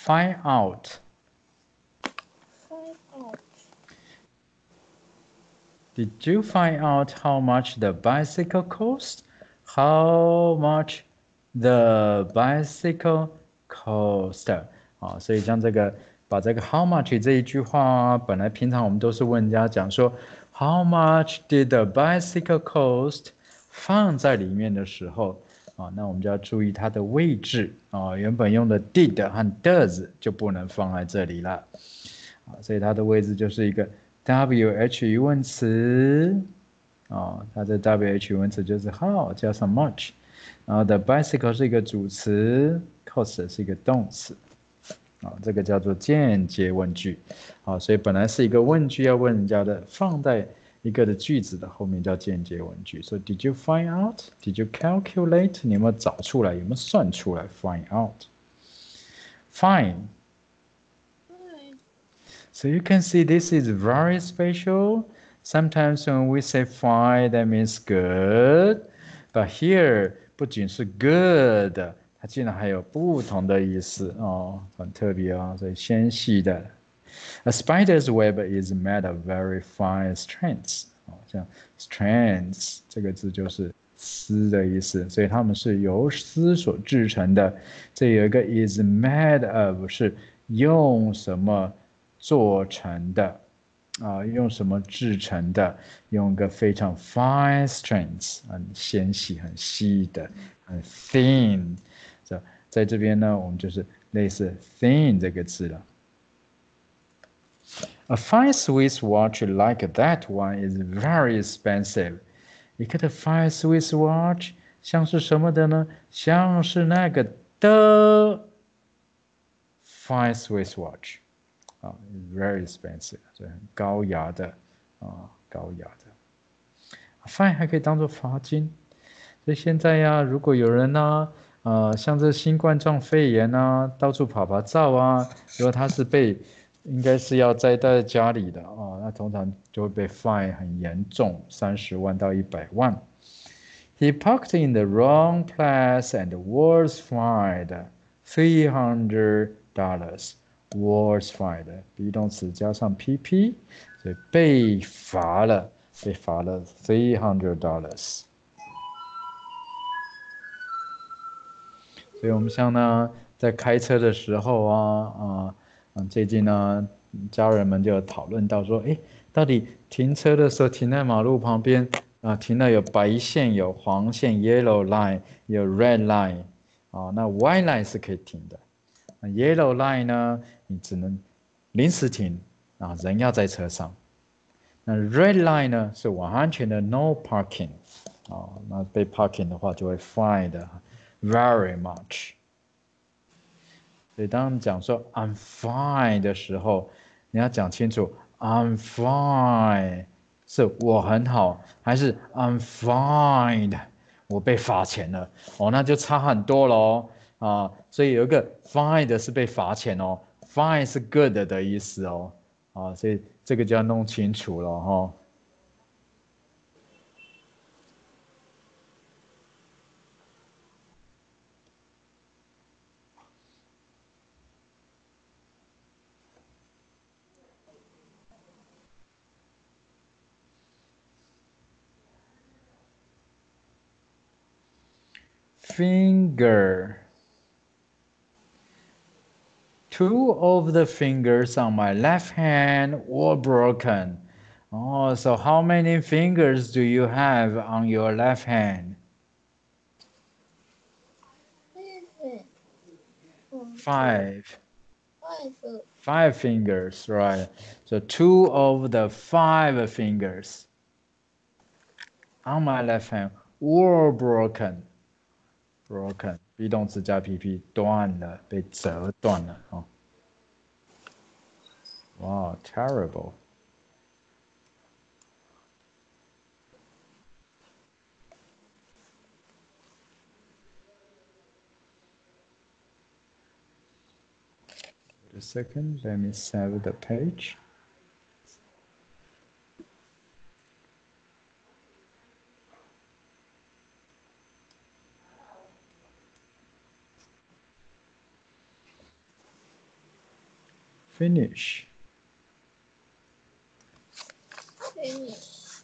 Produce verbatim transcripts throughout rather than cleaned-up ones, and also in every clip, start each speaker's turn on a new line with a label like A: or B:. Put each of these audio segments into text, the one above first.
A: find out.
B: Find out.
A: Did you find out how much the bicycle cost? How much the bicycle cost? 啊，所以像这个把这个 how much 这一句话，本来平常我们都是问人家讲说 how much did the bicycle cost 放在里面的时候啊，那我们就要注意它的位置啊，原本用的 did 和 does 就不能放在这里了啊，所以它的位置就是一个 W H 疑问词啊，它的 W H 疑问词就是 how 加上 much， 然后 the bicycle 是一个主词 ，cost 是一个动词，啊，这个叫做间接问句，好，所以本来是一个问句要问人家的，放在一个的句子的后面叫间接问句。So did you find out? Did you calculate? 你有没有找出来？有没有算出来 ？Find out. Fine. So you can see this is very special. Sometimes when we say fine, that means good. But here 不仅是 good， 它竟然还有不同的意思哦，很特别啊、哦，所以纤细的。A spider's web is made of very fine strands。哦，像 strands 这个字就是丝的意思，所以它们是由丝所制成的。这有一个 is made of 是用什么做成的啊，用什么制成的？用个非常 fine strands， 很纤细、很细的，很 thin。So, 在这边呢，我们就是类似 thin 这个字了。A fine Swiss watch like that one is very expensive. 一个的 fine Swiss watch 像是什么的呢？像是那个的 fine Swiss watch。啊 ，very expensive， 所以很高雅的啊，高雅的。fine 还可以当做罚金，所以现在呀，如果有人呢，呃，像这新冠状肺炎啊，到处跑跑照啊，如果他是被，应该是要待在家里的啊，那通常就会被 fine 很严重，三十万到一百万。He parked in the wrong place and was fined three hundred dollars. Was fined be 动词加上 P P， 所以被罚了，被罚了 three hundred dollars。所以我们像呢，在开车的时候啊，啊，嗯，最近呢，家人们就有讨论到说，哎，到底停车的时候停在马路旁边啊，停了有白线、有黄线 （yellow line）、有 red line， 啊，那 white line 是可以停的。那 yellow line 呢，你只能临时停啊，人要在车上。那 red line 呢是完全的 no parking， 啊，那被 parking 的话就会 fine 的 very much。所以当讲说 I'm fine 的时候，你要讲清楚 I'm fine 是我很好，还是 I'm fine 我被罚钱了哦，那就差很多喽啊！所以有一个 fine 的是被罚钱哦 ，fine 是 good 的意思哦啊，所以这个就要弄清楚了哈、哦。Finger. Two of the fingers on my left hand were broken. Oh, so how many fingers do you have on your left hand? Five.
B: Five.
A: Five fingers, right? So two of the five fingers on my left hand were broken. Broken. be 动词加 P P 断了，被折断了哦。Wow, terrible. Wait a second, let me save the page. finish.
B: Finish.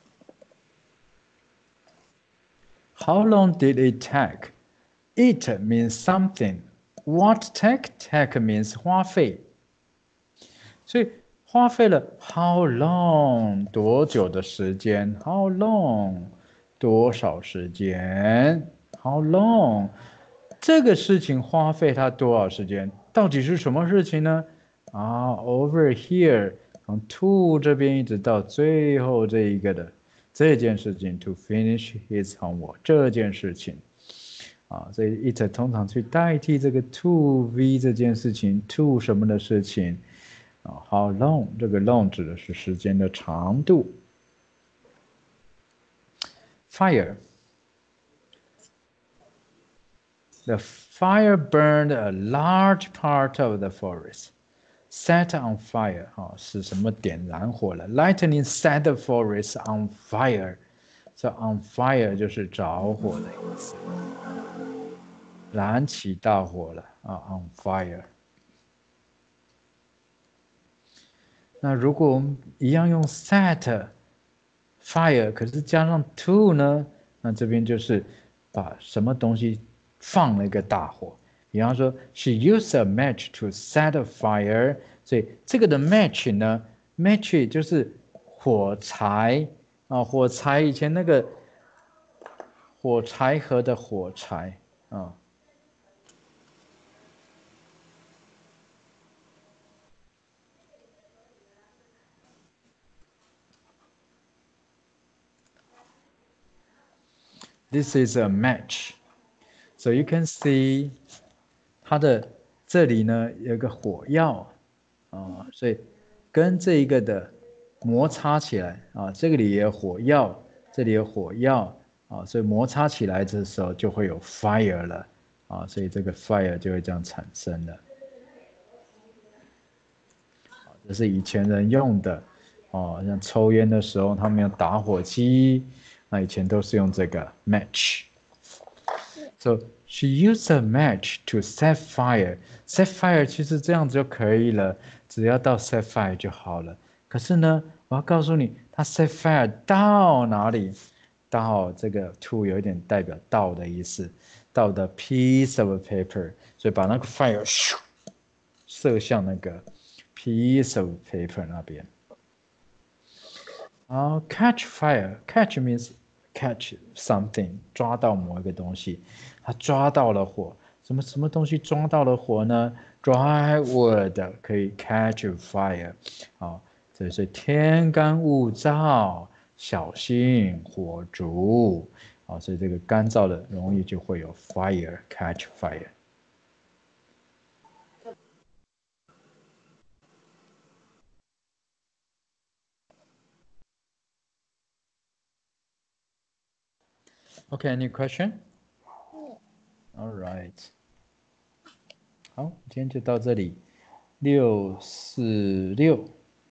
A: How long did it take? It means something. What take? Take means 花费。所以花费了 how long 多久的时间 how long 多少时间 how long 这个事情花费它多少时间？到底是什么事情呢？啊 over here 从 to 这边一直到最后这一个的这件事情 to finish his homework 这件事情啊，所以 it 通常去代替这个 to v 这件事情 to 什么的事情。How long 这个 long 指的是时间的长度。Fire. The fire burned a large part of the forest. Set on fire 啊，是什么点燃火了 ？Lightning set the forest on fire. So on fire 就是着火的意思，燃起大火了啊 ，on fire。那如果我们一样用 set fire， 可是加上 to 呢？那这边就是把什么东西放了一个大火。比方说 ，she used a match to set a fire， 所以这个的 match 呢 ，match 就是火柴啊，火柴以前那个火柴盒的火柴啊。This is a match. So you can see 它的这里呢有个火药啊，所以跟这一个的摩擦起来啊，这个里也有火药，这里有火药啊，所以摩擦起来的时候就会有 fire 了啊，所以这个 fire 就会这样产生了。这是以前人用的哦，像抽烟的时候他们用打火机，那以前都是用这个 match。So she used a match to set fire. Set fire 其实这样子就可以了，只要到 set fire 就好了。可是呢，我要告诉你，它 set fire 到哪里？到这个 to 有一点代表到的意思，到的 piece of paper， 所以把那个 fire 咻射向那个 piece of paper 那边。好 catch fire. Catch means catch something， 抓到某一个东西，他抓到了火。什么什么东西抓到了火呢 ？Dry wood 可以 catch fire。好，这是天干物燥，小心火烛。好，所以这个干燥的容易就会有 fire catch fire。Okay, any question? All right. 好，今天就到这里。六四六。